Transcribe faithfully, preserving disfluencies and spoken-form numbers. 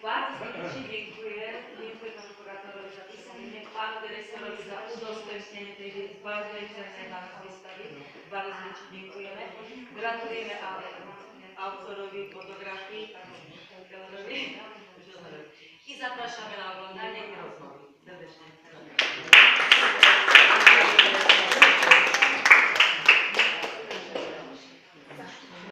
Bardzo serdecznie dziękuję. Dziękuję panu kuratorowi za przedstawienie, panu dyrektorowi za udostępnienie tej bardzo cennej dla nas wystawy. Bardzo serdecznie dziękujemy. Gratulujemy autorowi fotografii, panu Teodorowi. I zapraszamy na oglądanie i rozmowy. Serdecznie.